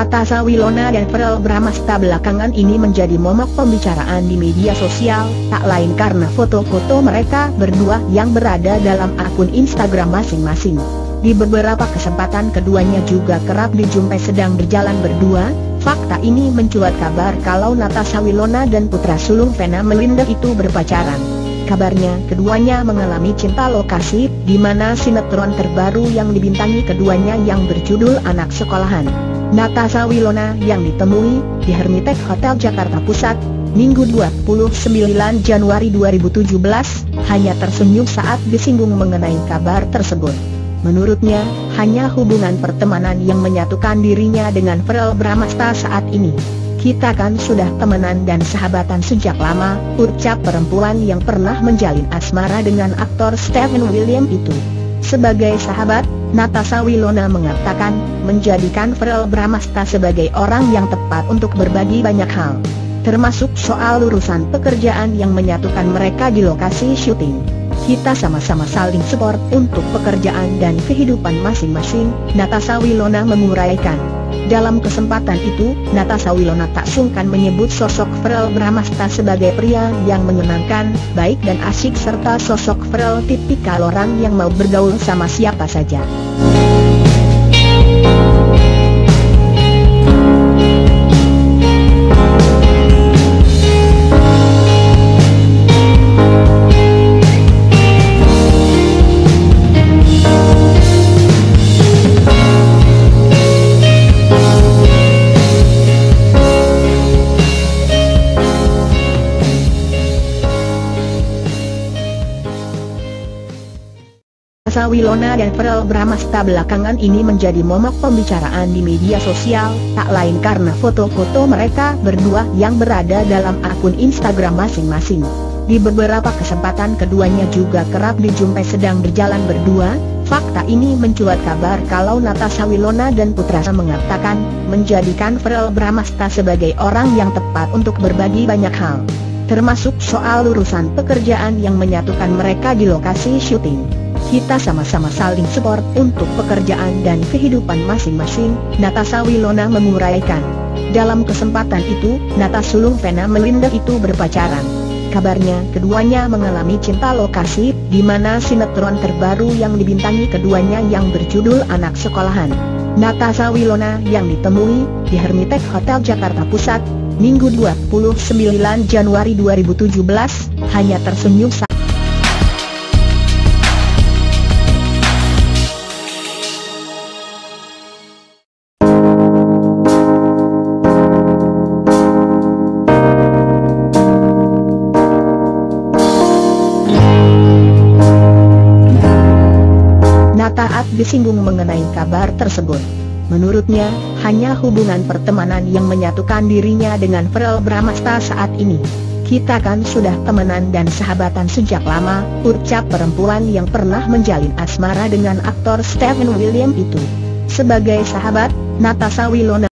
Natasha Wilona dan Verrell Bramasta belakangan ini menjadi momok pembicaraan di media sosial, tak lain karena foto-foto mereka berdua yang berada dalam akun Instagram masing-masing. Di beberapa kesempatan keduanya juga kerap dijumpai sedang berjalan berdua. Fakta ini mencuat kabar kalau Natasha Wilona dan putra sulung Vena Melinda itu berpacaran. Kabarnya keduanya mengalami cinta lokasi, di mana sinetron terbaru yang dibintangi keduanya yang berjudul Anak Sekolahan. Natasha Wilona yang ditemui di Hermitage Hotel Jakarta Pusat, Minggu 29 Januari 2017, hanya tersenyum saat disinggung mengenai kabar tersebut. Menurutnya, hanya hubungan pertemanan yang menyatukan dirinya dengan Verrell Bramasta saat ini. Kita kan sudah temenan dan sahabatan sejak lama, ucap perempuan yang pernah menjalin asmara dengan aktor Steven William itu. Sebagai sahabat, Natasha Wilona mengatakan, menjadikan Verrell Bramasta sebagai orang yang tepat untuk berbagi banyak hal, termasuk soal urusan pekerjaan yang menyatukan mereka di lokasi syuting. Kita sama-sama saling support untuk pekerjaan dan kehidupan masing-masing, Natasha Wilona menguraikan. Dalam kesempatan itu, Natasha Wilona tak sungkan menyebut sosok Verrell Bramasta sebagai pria yang menyenangkan, baik dan asyik, serta sosok Verrell tipikal orang yang mau bergaul sama siapa saja. Natasha Wilona dan Verrell Bramasta belakangan ini menjadi momok pembicaraan di media sosial, tak lain karena foto-foto mereka berdua yang berada dalam akun Instagram masing-masing. Di beberapa kesempatan keduanya juga kerap dijumpai sedang berjalan berdua. Fakta ini mencuat kabar kalau Natasha Wilona dan putranya mengatakan, menjadikan Verrell Bramasta sebagai orang yang tepat untuk berbagi banyak hal, termasuk soal urusan pekerjaan yang menyatukan mereka di lokasi syuting. Kita sama-sama saling support untuk pekerjaan dan kehidupan masing-masing, Natasha Wilona menguraikan. Dalam kesempatan itu, Natasha sulung Vena Melinda itu berpacaran. Kabarnya keduanya mengalami cinta lokasi, di mana sinetron terbaru yang dibintangi keduanya yang berjudul Anak Sekolahan. Natasha Wilona yang ditemui di Hermitage Hotel Jakarta Pusat, Minggu 29 Januari 2017, hanya tersenyum saat taat disinggung mengenai kabar tersebut. Menurutnya, hanya hubungan pertemanan yang menyatukan dirinya dengan Verrell Bramasta saat ini. Kita kan sudah temenan dan sahabatan sejak lama, ucap perempuan yang pernah menjalin asmara dengan aktor Steven William itu. Sebagai sahabat, Natasha Wilona